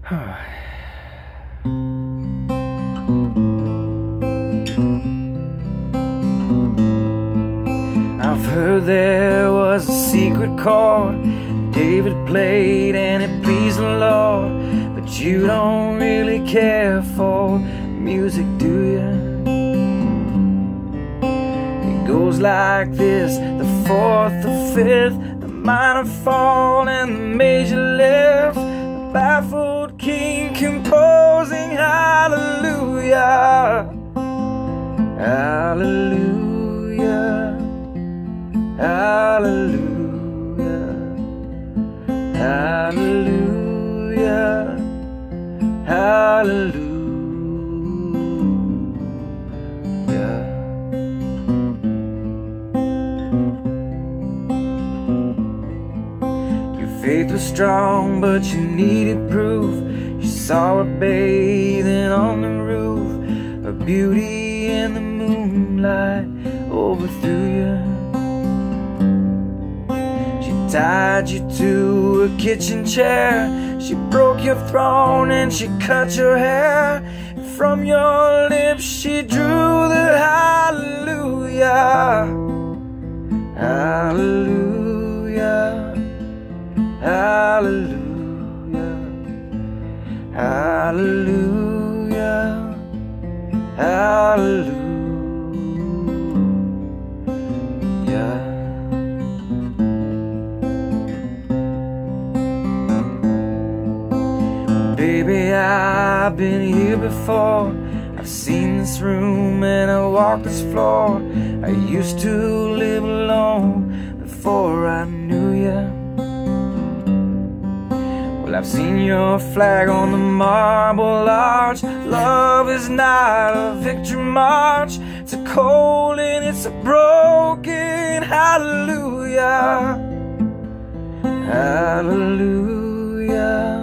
I've heard there was a secret chord David played and it pleased the Lord, but you don't really care for music, do you? It goes like this: the fourth, the fifth, the minor fall and the major lift, the baffled king composing hallelujah, hallelujah, hallelujah, hallelujah, hallelujah. Your faith was strong, but you needed proof. You saw her bathing on the roof, her beauty in the moonlight overthrew you. Tied you to a kitchen chair, she broke your throne and she cut your hair. From your lips she drew the hallelujah, hallelujah, hallelujah, hallelujah, hallelujah. Baby, I've been here before. I've seen this room and I walked this floor. I used to live alone before I knew you. Well, I've seen your flag on the marble arch. Love is not a victory march. It's a cold and it's a broken hallelujah, hallelujah,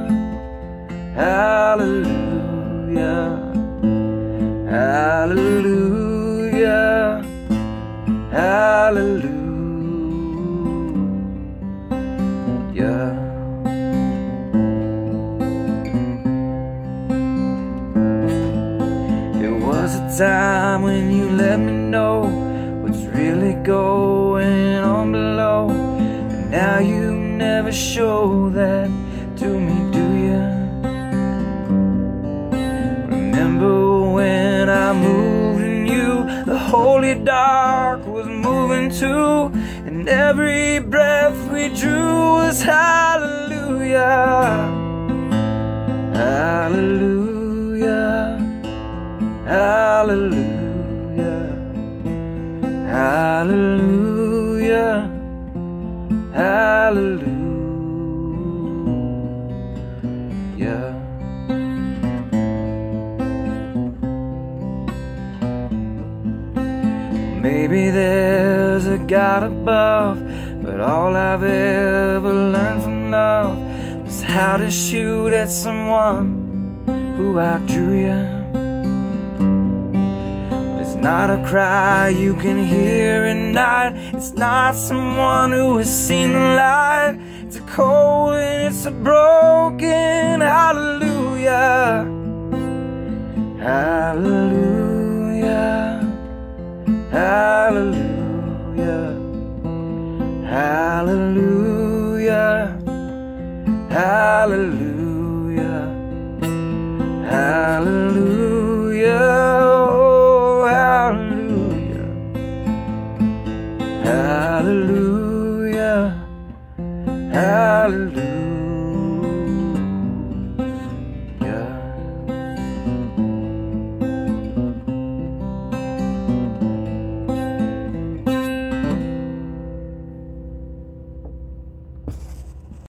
hallelujah, hallelujah, hallelujah. There was a time when you let me know what's really going on below, and now you never show that to me, do you? Remember when I moved in you, the holy dark was moving too, and every breath we drew was hallelujah, hallelujah, hallelujah, hallelujah, hallelujah. Maybe there's a God above, but all I've ever learned from love was how to shoot at someone who outdrew you. It's not a cry you can hear at night. It's not someone who has seen the light. It's a cold and it's a broken hallelujah, hallelujah, hallelujah, hallelujah, hallelujah, hallelujah, oh, hallelujah, hallelujah, hallelujah.